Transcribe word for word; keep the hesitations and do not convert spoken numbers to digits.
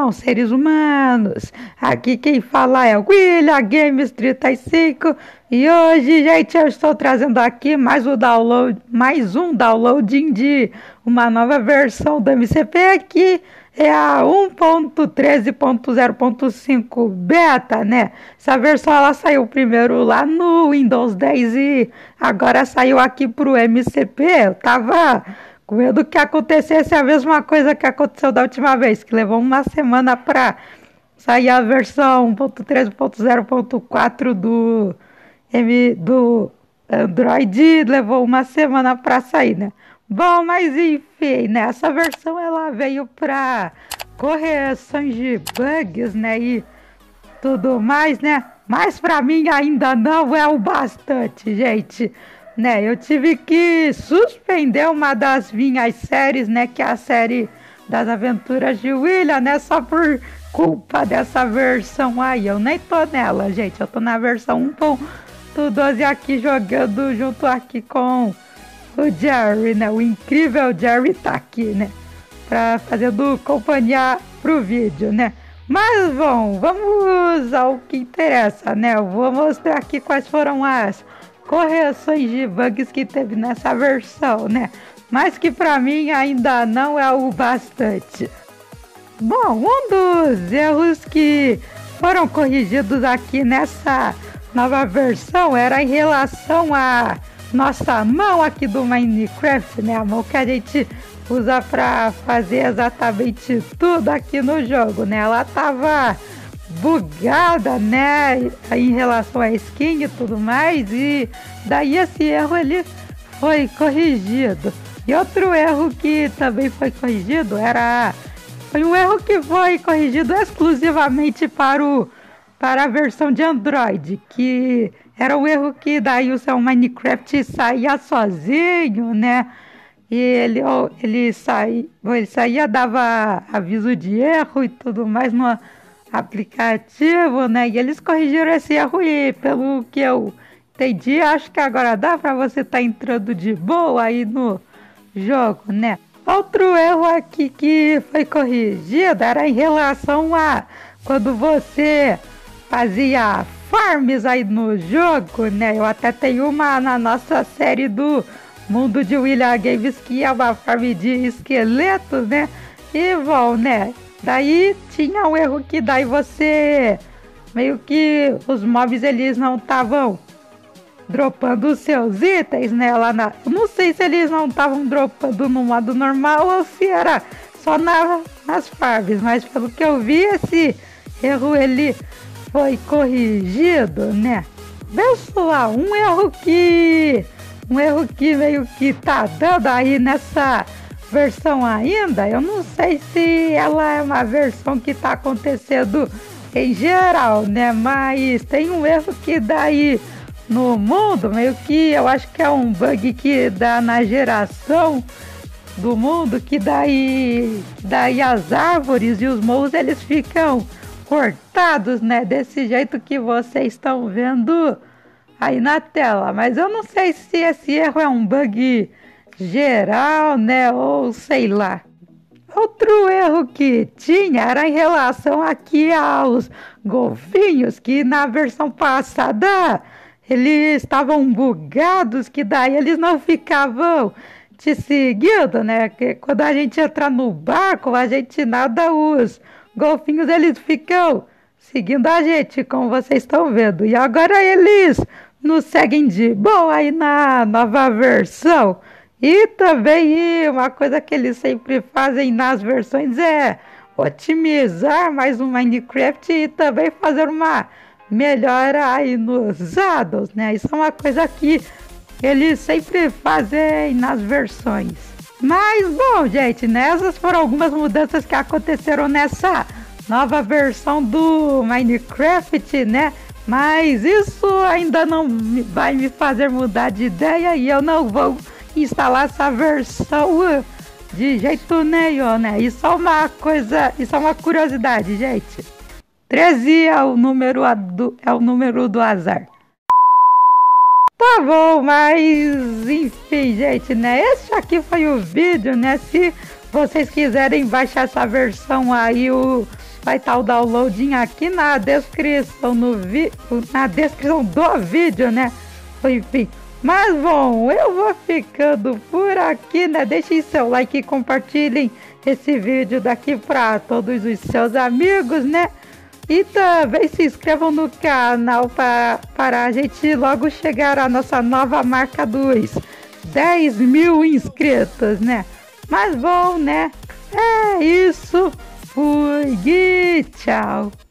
bom, seres humanos? Aqui quem fala é o William Games trinta e cinco e hoje, gente, eu estou trazendo aqui mais, o download, mais um downloading de uma nova versão do M C P que é a um ponto treze ponto zero ponto cinco beta, né? Essa versão ela saiu primeiro lá no Windows dez e agora saiu aqui pro M C P. Eu tava com medo que acontecesse a mesma coisa que aconteceu da última vez, que levou uma semana para sair a versão um ponto treze ponto zero ponto quatro do, M, do Android, levou uma semana para sair, né? Bom, mas enfim, né? Essa versão ela veio para correções de bugs, né? E tudo mais, né? Mas para mim ainda não é o bastante, gente. Né, eu tive que suspender uma das minhas séries, né, que é a série das aventuras de William, né, só por culpa dessa versão aí. Eu nem tô nela, gente, eu tô na versão um ponto doze aqui, jogando junto aqui com o Jerry, né, o incrível Jerry tá aqui, né, pra fazendo companhia pro vídeo, né. Mas, bom, vamos ao que interessa, né, eu vou mostrar aqui quais foram as correções de bugs que teve nessa versão, né? Mas que pra mim ainda não é o bastante. Bom, um dos erros que foram corrigidos aqui nessa nova versão era em relação à nossa mão aqui do Minecraft, né? A mão que a gente usa pra fazer exatamente tudo aqui no jogo, né? Ela tava bugada, né, em relação à skin e tudo mais, e daí esse erro ele foi corrigido. E outro erro que também foi corrigido era foi um erro que foi corrigido exclusivamente para o para a versão de Android, que era um erro que daí o seu Minecraft saía sozinho, né? E ele ele saía, ele saía dava aviso de erro e tudo mais no aplicativo, né? E eles corrigiram esse erro e, pelo que eu entendi, acho que agora dá para você estar tá entrando de boa aí no jogo, né? Outro erro aqui que foi corrigido era em relação a quando você fazia farms aí no jogo, né? Eu até tenho uma na nossa série do Mundo de William Games que é uma farm de esqueletos, né? E bom, né? Daí tinha um erro que daí você, meio que os mobs eles não estavam dropando os seus itens, né, lá na... Não sei se eles não estavam dropando no modo normal ou se era só na, nas farms, mas pelo que eu vi esse erro ele foi corrigido, né. Pessoal, um erro que... Um erro que meio que tá dando aí nessa versão ainda, eu não sei se ela é uma versão que tá acontecendo em geral, né? Mas tem um erro que daí no mundo, meio que eu acho que é um bug que dá na geração do mundo, que daí, daí as árvores e os morros eles ficam cortados, né? Desse jeito que vocês estão vendo aí na tela. Mas eu não sei se esse erro é um bug geral, né, ou sei lá. Outro erro que tinha era em relação aqui aos golfinhos, que na versão passada eles estavam bugados, que daí eles não ficavam te seguindo, né, que quando a gente entra no barco, a gente nada, os golfinhos eles ficam seguindo a gente, como vocês estão vendo, e agora eles nos seguem de boa aí na nova versão. E também uma coisa que eles sempre fazem nas versões é otimizar mais o Minecraft e também fazer uma melhora aí nos addons, né? Isso é uma coisa que eles sempre fazem nas versões. Mas, bom, gente, né? Essas foram algumas mudanças que aconteceram nessa nova versão do Minecraft, né? Mas isso ainda não vai me fazer mudar de ideia e eu não vou instalar essa versão de jeito nenhum, né? Isso é uma coisa, isso é uma curiosidade, gente. treze é o número do, é o número do azar. Tá bom, mas enfim, gente, né? Esse aqui foi o vídeo, né? Se vocês quiserem baixar essa versão aí, o vai estar o downloadinho aqui na descrição, no vi na descrição do vídeo, né? Enfim, mas bom, eu vou ficando por aqui, né? Deixem seu like e compartilhem esse vídeo daqui para todos os seus amigos, né? E também se inscrevam no canal para, para a gente logo chegar à nossa nova marca dos dez mil inscritos, né? Mas bom, né? É isso. Fui, Gui, tchau.